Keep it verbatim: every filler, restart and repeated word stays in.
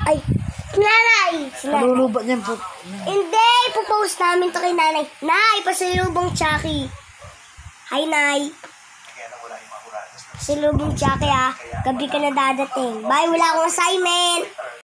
Ay, nanay! Si nanay. Malulubat niyan po. Hindi! Ipopost namin to kay nanay. Nay! Pasalubong Chucky. Hi, Nay. Pasalubong Chucky, ah. Gabi ka na dadating. Bye! Wala akong assignment.